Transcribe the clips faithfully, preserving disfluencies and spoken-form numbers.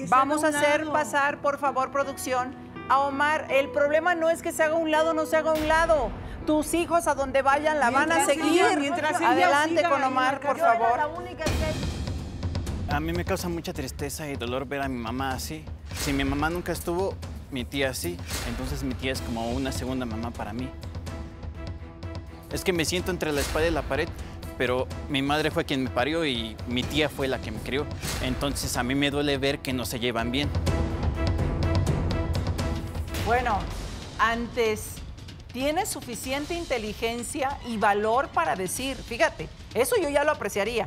que Vamos se a haga un hacer lado. pasar, por favor, producción, a Omar. El problema no es que se haga un lado o no se haga un lado. Tus hijos a donde vayan la van a Mientras seguir. ella- mientras ella Adelante siga con ahí en Omar, la por calle. Yo era favor. la única que... A mí me causa mucha tristeza y dolor ver a mi mamá así. Si mi mamá nunca estuvo, mi tía sí. Entonces mi tía es como una segunda mamá para mí. Es que me siento entre la espada y la pared, pero mi madre fue quien me parió y mi tía fue la que me crió. Entonces a mí me duele ver que no se llevan bien. Bueno, antes tienes suficiente inteligencia y valor para decir, fíjate, eso yo ya lo apreciaría.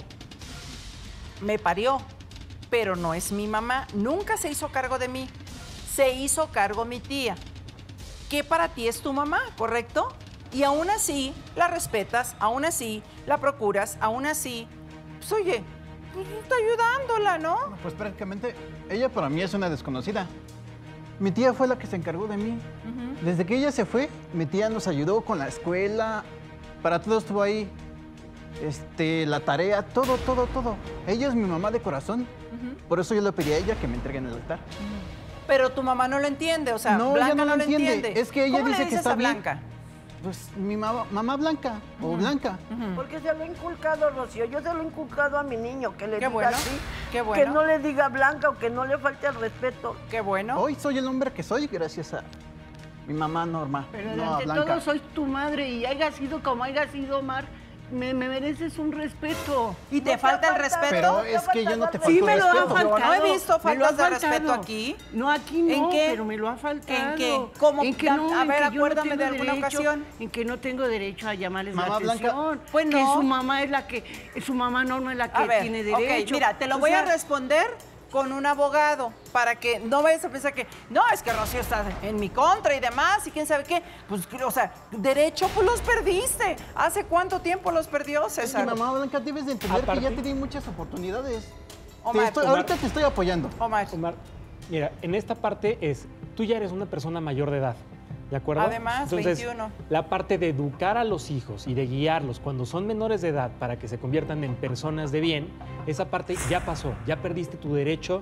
Me parió, pero no es mi mamá. Nunca se hizo cargo de mí. Se hizo cargo mi tía, que para ti es tu mamá, ¿correcto? Y aún así la respetas, aún así la procuras, aún así, pues oye, pues está ayudándola, ¿no? Pues prácticamente ella para mí es una desconocida. Mi tía fue la que se encargó de mí. Ujú. Desde que ella se fue, mi tía nos ayudó con la escuela, para todo estuvo ahí. Este, la tarea, todo, todo, todo. Ella es mi mamá de corazón. Ujú. Por eso yo le pedí a ella que me entregue en el altar. Pero tu mamá no lo entiende, o sea, No, Blanca ella no no, lo lo entiende. entiende. Es que ella ¿Cómo dice le que dices está a bien. Blanca? Pues mi mamá, mamá Blanca o Blanca. Ujú. Porque se lo he inculcado, Rocío. Yo se lo he inculcado a mi niño, que le Qué diga bueno, así. qué bueno. Que no le diga Blanca o que no le falte el respeto. Qué bueno. Hoy soy el hombre que soy gracias a mi mamá Norma, Pero no a ante Blanca. todo soy tu madre y haya sido como haya sido, Omar, me, me mereces un respeto. ¿Y te No te falta el falta- respeto? Pero es que yo no te falto Sí me lo ha respeto. faltado. Yo no he visto me lo ha faltas de respeto faltado. aquí. No, aquí no, ¿En qué? pero me lo ha faltado. ¿En qué? ¿Cómo? En que Da- no, a en ver, que yo no acuérdame de tengo alguna derecho- ocasión. En que no tengo derecho a llamarles Mamá la Blanca, atención. pues Que no. su mamá es la que, su mamá Norma es la que A ver, tiene ok, derecho. mira, te lo O voy a sea, responder con un abogado para que no vayas a pensar que no, es que Rocío está en mi contra y demás y quién sabe qué. Pues, o sea, derecho, pues los perdiste. ¿Hace cuánto tiempo los perdió, Es que César? mamá Blanca debes de entender Aparte- que ya te di muchas oportunidades. Te Omar, estoy- Omar. ahorita te estoy apoyando. Omar, Omar, mira, en esta parte es, tú ya eres una persona mayor de edad, ¿de acuerdo? Además, veintiuno. La parte de educar a los hijos y de guiarlos cuando son menores de edad para que se conviertan en personas de bien, esa parte ya pasó, ya perdiste tu derecho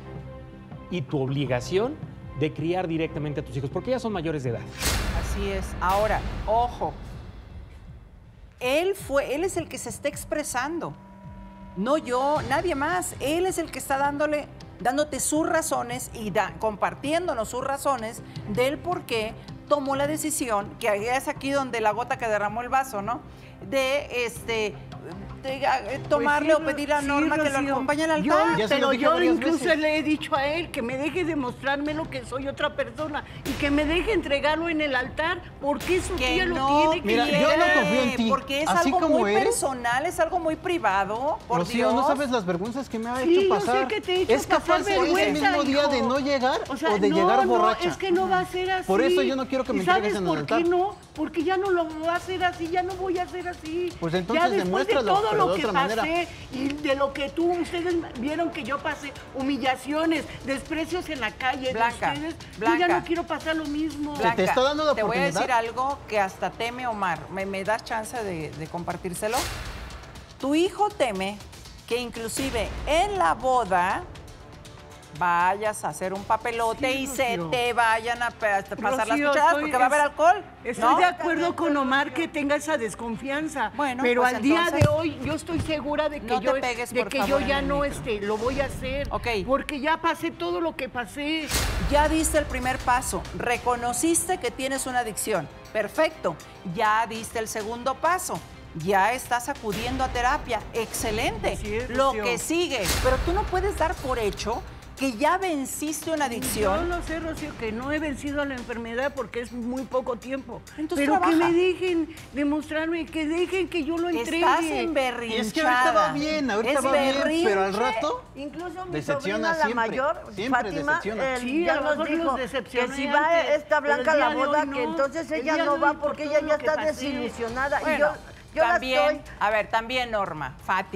y tu obligación de criar directamente a tus hijos, porque ya son mayores de edad. así es. Ahora, ojo. Él fue, él es el que se está expresando. No yo, nadie más. Él es el que está dándole, dándote sus razones y da- compartiéndonos sus razones del por qué tomó la decisión, que es aquí donde la gota que derramó el vaso, ¿no? De este de, eh, tomarle Pues sí, o pedir a sí, Norma que lo Rocío. acompañe al Yo, altar. Ya se lo pero dije yo varias incluso veces. le he dicho a él que me deje demostrarme lo que soy otra persona y que me deje entregarlo en el altar porque su Que tía lo no tiene que Mira, quiere, yo no confío en ti. porque es Así algo como muy eres. personal, es algo muy privado, por Rocío, Dios. no sabes las vergüenzas que me ha Sí, hecho yo sé pasar. que te he hecho es capaz pasar hoy ese vergüenza, mismo día hijo. de no llegar o, O sea, de no, llegar no, borracha. es que no va a ser así. Por eso yo no quiero que me ¿Y entregues sabes en el por altar. qué no? Porque ya no lo voy a hacer así, ya no voy a hacer así. Pues entonces ya después de demuéstralo, todo pero lo de que otra pasé manera. y de lo que tú, ustedes vieron que yo pasé, humillaciones, desprecios en la calle Blanca, de ustedes, yo Blanca. ya no quiero pasar lo mismo. Blanca. te está dando la te voy a oportunidad. decir algo que hasta teme Omar. ¿Me, me das chance de, de compartírselo? Tu hijo teme que inclusive en la boda vayas a hacer un papelote Sí, y se Rocío. te vayan a pa- a pasar las Rocío, cucharadas estoy- porque va a haber es- alcohol. Estoy ¿no? de acuerdo con Omar que tenga esa desconfianza. Bueno, pero pues al día entonces, de hoy yo estoy segura de que no te yo, pegues, de por que favor, yo ya en el no micro. este, lo voy a hacer. Ok. Porque ya pasé todo lo que pasé. Ya diste el primer paso, reconociste que tienes una adicción. Perfecto. Ya diste el segundo paso. Ya estás acudiendo a terapia. Excelente. Así es, Lo Rocío. que sigue. Pero tú no puedes dar por hecho que ya venciste una Yo adicción. lo sé, Rocío, que no he vencido a la enfermedad porque es muy poco tiempo. Entonces pero que trabaja. me dejen demostrarme, que dejen que yo lo entregue. Estás Y emberrinchada. es que ahorita va bien, ahorita Es va bien, berrinche. pero al rato Incluso mi Decepciona sobrina, la siempre, mayor, siempre Fátima, decepciona. eh, Sí, ya a lo nos mejor los dijo que decepcioné si va antes, esta pero Blanca a el la día de boda, hoy que no. entonces El ella día no de va hoy, por porque todo ella ya lo que está pasé. desilusionada. Bueno, y yo, yo la también, estoy... a ver, también Norma, Fátima,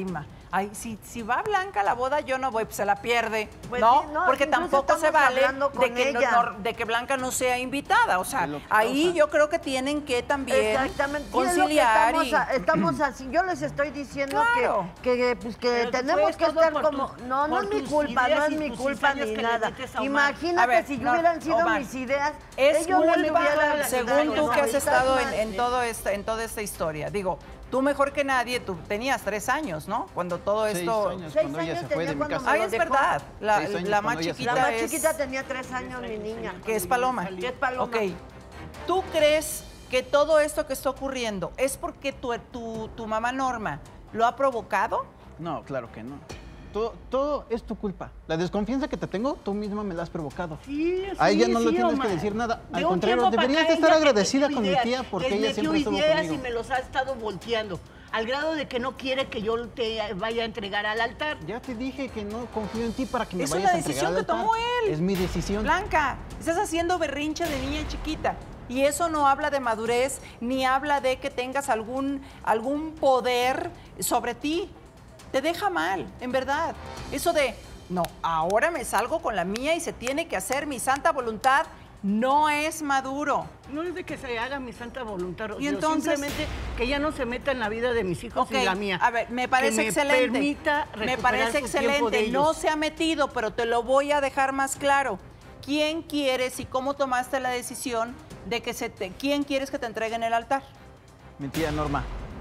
Ay, si, si va Blanca a la boda, yo no voy, pues se la pierde, Pues ¿no? sí, no, Porque incluso tampoco se estamos vale hablando de con que, no- ella. no- de que Blanca no sea invitada. O sea, Es lo que ahí causa. yo creo que tienen que también Exactamente. Sí, es lo que conciliar estamos, y... a- estamos así. Yo les estoy diciendo Claro. que, que, pues, que Pero tenemos fue que todo estar por como... tus- no, no por es mi tus culpa, no ideas es y mi tus culpa cizañas ni que le nada. metes a Omar. Imagínate A ver, si no, hubieran sido Omar, mis ideas, Es ellos no le culpa, hubieran según ayudado, tú que no, has estás estado mal. en, en todo esta, en toda esta historia. Digo, tú mejor que nadie, tú tenías tres años, ¿no? Cuando todo Seis esto... años Seis cuando ella años se fue tenía de mi cuando casa. me Ay, lo es dejó. verdad. La, Seis años la más cuando ella se chiquita La más es... chiquita tenía tres años, mi niña. Que es Paloma. Que es Paloma. Ok. ¿Tú crees que todo esto que está ocurriendo es porque tu, tu, tu mamá Norma lo ha provocado? No, claro que no. Todo, todo es tu culpa. La desconfianza que te tengo, tú misma me la has provocado. Sí, A ella sí, no sí, le tienes Omar. que decir nada. Al De un contrario, tiempo para deberías acá de estar ella me agradecida metió con mi ideas, tía porque les ella metió siempre estuvo ideas conmigo. y me los ha estado volteando, al grado de que no quiere que yo te vaya a entregar al altar. Ya te dije que no confío en ti para que me Es vayas una a entregar decisión al que altar. tomó él. Es mi decisión. Blanca, estás haciendo berrinche de niña chiquita. Y eso no habla de madurez, ni habla de que tengas algún, algún poder sobre ti. Te deja mal, en verdad. Eso de, no, ahora me salgo con la mía y se tiene que hacer mi santa voluntad, no es maduro. No es de que se haga mi santa voluntad, Y yo entonces- simplemente que ella no se meta en la vida de mis hijos Ok, y la mía. a ver, me parece Que me excelente. permita me recuperar parece su tiempo de excelente. No ellos. se ha metido, pero te lo voy a dejar más claro. ¿Quién quieres y cómo tomaste la decisión de que se te, quién quieres que te entreguen el altar? Mi tía Norma.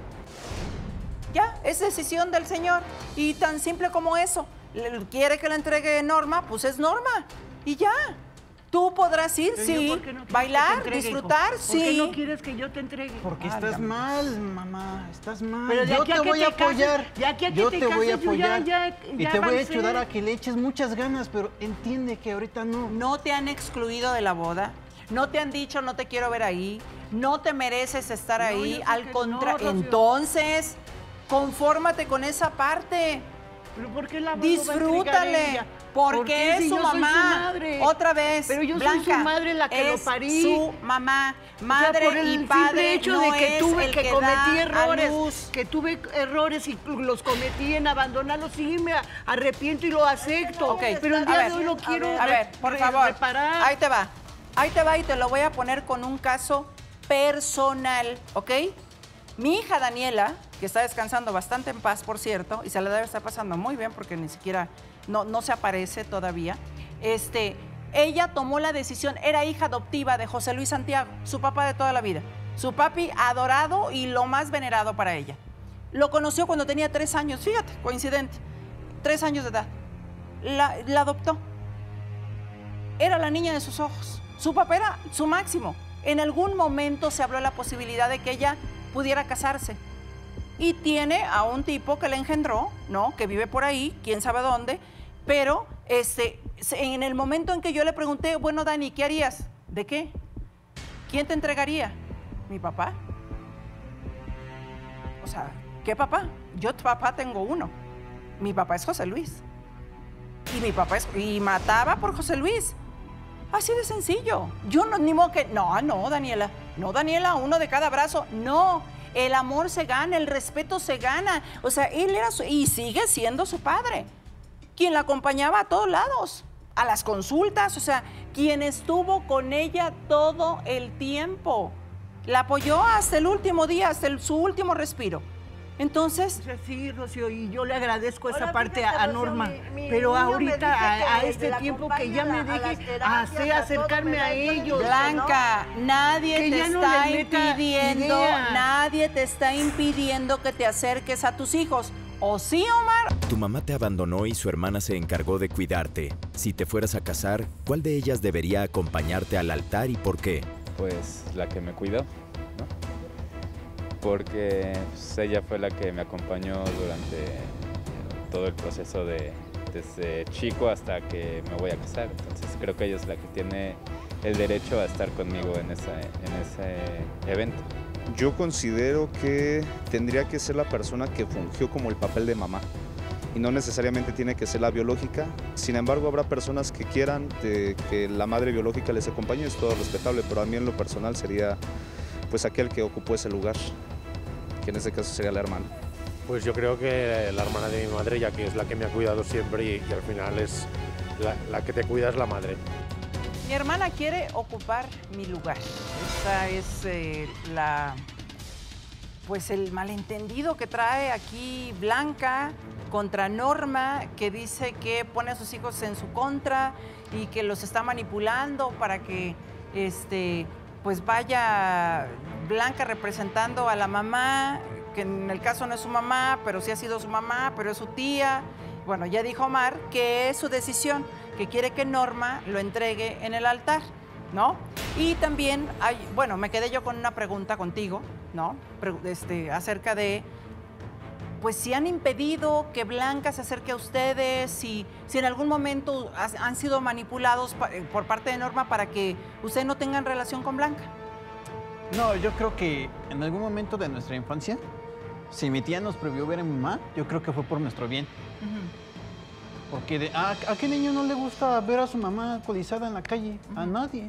Ya, es decisión del señor. Y tan simple como eso. Le- ¿Quiere que le entregue Norma? Pues es Norma. Y ya. Tú podrás ir, Pero sí, yo, ¿por qué no quieres que te bailar, entregue, hijo? disfrutar, ¿Por sí. qué no quieres que yo te entregue? Porque Válgame. estás mal, mamá. Estás mal. Pero de yo aquí a te que voy te a apoyar. cases, de aquí a que yo te te voy a cases, yo ya- apoyar. ya- y ya te voy a avancé. ayudar a que le eches muchas ganas, pero entiende que ahorita no. No te han excluido de la boda, no te han dicho no te quiero ver ahí, no te mereces estar No, ahí, yo sé al que no, contrario. Rocío. Entonces, confórmate con esa parte. ¿Pero por qué la va- lo va a entregar Disfrútale, ella? porque ¿Por qué es si su yo soy mamá. madre? Otra vez, Pero yo soy Blanca, su madre la que lo es parí. su mamá, O sea, madre por el y simple padre hecho no de que es tuve el que, que cometí da a errores, luz. que tuve errores y los cometí en abandonarlos, sí me arrepiento y lo acepto. Ok, pero el a día ver, de hoy lo quiero A ver, re- por re- favor, reparar. ahí te va, ahí te va y te lo voy a poner con un caso personal, ¿ok? Mi hija Daniela, que está descansando bastante en paz, por cierto, y se la debe estar pasando muy bien porque ni siquiera, no, no se aparece todavía, este, ella tomó la decisión, era hija adoptiva de José Luis Santiago, su papá de toda la vida, su papi adorado y lo más venerado para ella. Lo conoció cuando tenía tres años, fíjate, coincidente, tres años de edad. La, la adoptó. Era la niña de sus ojos. Su papá era su máximo. En algún momento se habló de la posibilidad de que ella pudiera casarse. Y tiene a un tipo que le engendró, ¿no? Que vive por ahí, quién sabe dónde. Pero este, en el momento en que yo le pregunté, bueno, Dani, ¿qué harías? ¿De qué? ¿Quién te entregaría? Mi papá. O sea, ¿qué papá? Yo papá tengo uno. Mi papá es José Luis. Y mi papá es, y mataba por José Luis. Así de sencillo. Yo no, ni modo que, no, no, Daniela. No, Daniela, uno de cada brazo. No, el amor se gana, el respeto se gana. O sea, él era su, y sigue siendo su padre. Quien la acompañaba a todos lados, a las consultas, o sea, quien estuvo con ella todo el tiempo. La apoyó hasta el último día, hasta el- su último respiro. Entonces, O sea, sí, Rocío, y yo le agradezco esa Ahora, parte fíjate, a, a Rocío, Norma, mi- mi pero niño me ahorita, dice a, a que este la tiempo, que ya me acompaña a las deje terapias, hacer, a todo, acercarme me da a el ellos. beneficio, Blanca, nadie Que te ya no está le meta impidiendo, idea. nadie te está impidiendo que te acerques a tus hijos. ¿O sí, Omar? Tu mamá te abandonó y su hermana se encargó de cuidarte. Si te fueras a casar, ¿cuál de ellas debería acompañarte al altar y por qué? Pues la que me cuidó, ¿no? Porque pues, ella fue la que me acompañó durante eh, todo el proceso de desde chico hasta que me voy a casar. Entonces creo que ella es la que tiene el derecho a estar conmigo en, esa, en ese evento. Yo considero que tendría que ser la persona que fungió como el papel de mamá y no necesariamente tiene que ser la biológica. Sin embargo, habrá personas que quieran de que la madre biológica les acompañe, es todo respetable, pero a mí en lo personal sería pues aquel que ocupó ese lugar, que en este caso sería la hermana. Pues yo creo que la hermana de mi madre, ya que es la que me ha cuidado siempre y, y al final es la, la que te cuida es la madre. Mi hermana quiere ocupar mi lugar. Esta es eh, la, pues el malentendido que trae aquí Blanca contra Norma, que dice que pone a sus hijos en su contra y que los está manipulando para que este, pues vaya Blanca representando a la mamá, que en el caso no es su mamá, pero sí ha sido su mamá, pero es su tía. Bueno, ya dijo Omar que es su decisión, que quiere que Norma lo entregue en el altar, ¿no? Y también hay, bueno, me quedé yo con una pregunta contigo, ¿no? Pre- este, acerca de, pues si han impedido que Blanca se acerque a ustedes, si, si en algún momento has- han sido manipulados pa- por parte de Norma para que ustedes no tengan relación con Blanca. No, yo creo que en algún momento de nuestra infancia, si mi tía nos prohibió ver a mi mamá, yo creo que fue por nuestro bien. Porque de, ¿a, ¿a qué niño no le gusta ver a su mamá alcoholizada en la calle? A nadie.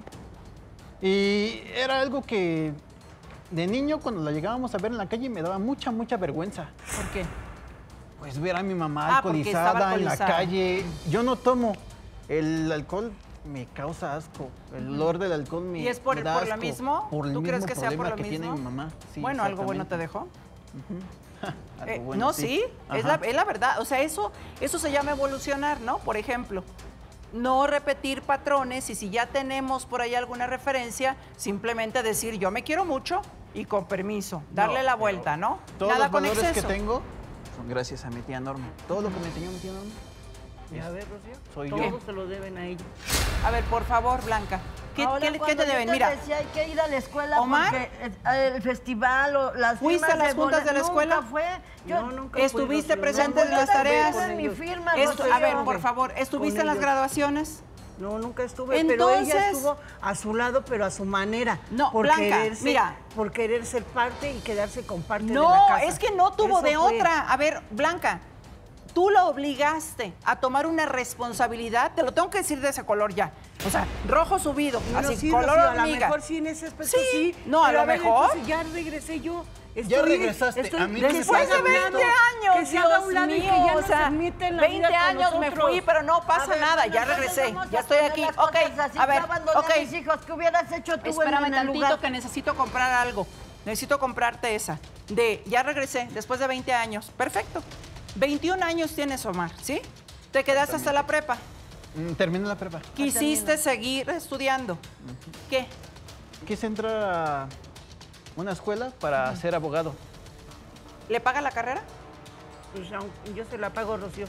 Y era algo que de niño, cuando la llegábamos a ver en la calle, me daba mucha, mucha vergüenza. ¿Por qué? Pues ver a mi mamá Ah, porque estaba alcoholizada en la alcoholizada. calle. Yo no tomo. El alcohol me causa asco. El olor del alcohol me ¿Y es por, me da por lo asco. mismo? Por el ¿Tú crees mismo que sea por problema lo que mismo? tiene mi mamá. Sí, bueno, algo bueno te exactamente. dejó. Algo Eh, bueno, no, sí, es la, Ajá. es la verdad. O sea, eso, eso se llama evolucionar, ¿no? Por ejemplo, no repetir patrones y si ya tenemos por ahí alguna referencia, simplemente decir yo me quiero mucho y con permiso, darle No, la vuelta, ¿no? Todos Nada los con valores exceso. que tengo son gracias a mi tía Norma. Todo lo que me enseñó mi tía Norma. Ya ves, Rocío, Soy yo. todos se lo deben a ella. A ver, por favor, Blanca, ¿qué, Ahora, qué- qué cuando te yo deben? Mira, decía, hay que ir a la escuela Omar, porque eh, el festival o las ¿fuiste firmas a las juntas de la nunca escuela? fue. Yo, No, nunca fui, ¿estuviste Rocío. presente en Nunca las estuve tareas? con mi firma, Estu- Rocío. a ver, por favor, ¿estuviste Con en las ellos. graduaciones? No, nunca estuve, pero ella Entonces- estuvo a su lado, pero a su manera. No, por Blanca, quererse- mira. Por querer ser parte y quedarse con parte de la No, casa. es que no tuvo Eso de fue. otra. A ver, Blanca, tú la obligaste a tomar una responsabilidad, te lo tengo que decir de ese color ya. O sea, rojo subido, No, así, sí, color Rocío, a lo hormiga. mejor sí en ese aspecto Sí, sí. no, a pero lo ver, mejor. entonces ya regresé yo. Ya regresaste, estoy- a mí que me se Después haga de un veinte lado, años, que se haga Dios un lado y mío, que ya o nos sea, admite en la veinte vida con años me nosotros. fui, pero no pasa A ver, nada, ya entonces regresé, vamos ya a estoy poner aquí. las Ok, cosas así. a ver, Yo abandoné ok. a mis hijos, ¿qué hubieras hecho tú Espérame en el tantito lugar? que necesito comprar algo. Necesito comprarte esa. De, ya regresé, después de veinte años. Perfecto. veintiún años tienes, Omar, ¿sí? Te quedaste hasta la prepa. Mm, Terminé la prepa. Quisiste seguir estudiando. ¿Qué? Quise entrar a una escuela para ser abogado. ¿Le paga la carrera? Pues aunque yo se la pago, Rocío.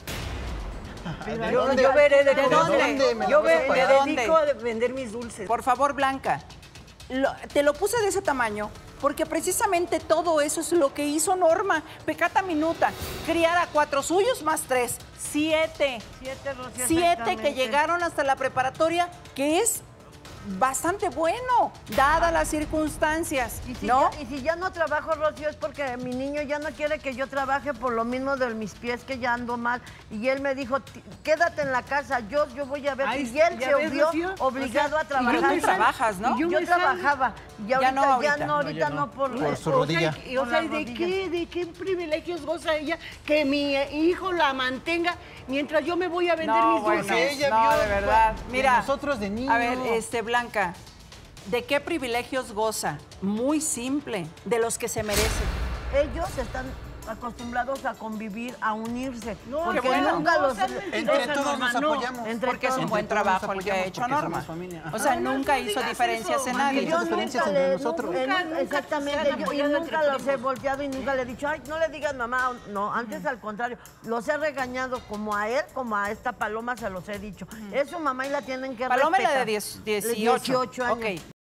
¿De Yo, dónde? yo veré de, ¿De cómo- dónde? me la Yo vas a ve- me pagar? ¿De dónde? dedico a vender mis dulces. Por favor, Blanca, lo- te lo puse de ese tamaño porque precisamente todo eso es lo que hizo Norma, pecata minuta, criar a cuatro suyos más tres, siete. Siete, Rocío, Siete que exactamente. llegaron hasta la preparatoria, que es bastante bueno, dadas las circunstancias, Y si, ¿no? ya, y si ya no trabajo, Rocío, es porque mi niño ya no quiere que yo trabaje por lo mismo de mis pies, que ya ando mal. Y él me dijo, "Ti- quédate en la casa, yo, yo voy a ver. Ay, y él ¿ya se ves, vio Rocío? obligado O sea, a trabajar. Pero tú trabajas, ¿no? y yo Yo me salgo. trabajaba. Y Ya ahorita, no, ya ahorita. no, No, ahorita ya no, no. por, Por su O rodilla. sea, y- o Por sea, la ¿de rodilla. qué, ¿de qué privilegios goza ella que mi eh, hijo la mantenga mientras yo me voy a vender No, mis bueno, dulces? ella no, vio de verdad. de Mira, nosotros de niño. a ver, este, Blanca, ¿de qué privilegios goza? Muy simple, de los que se merecen. Ellos están acostumbrados a convivir, a unirse. No, porque qué bueno. nunca No, los... seas Entre mentirosa, todos Norma, nos no. apoyamos. Entre Porque es un todos. buen Entre todos nos trabajo el que ha apoyamos hecho porque Norma. somos familia. O sea, Ay, no, nunca no hizo digas diferencias eso, en mami, nadie. Muchas diferencias nunca entre le- nosotros. nunca- Nunca, nunca- nunca exactamente, se han yo- y apoyado nunca entre los he primos. volteado y nunca le he dicho, ay, no le digas mamá, no, antes al contrario, los he regañado como a él, como a esta Paloma se los he dicho. Es su mamá y la tienen que Paloma es la respetar. de diez- dieciocho. dieciocho años. Ok.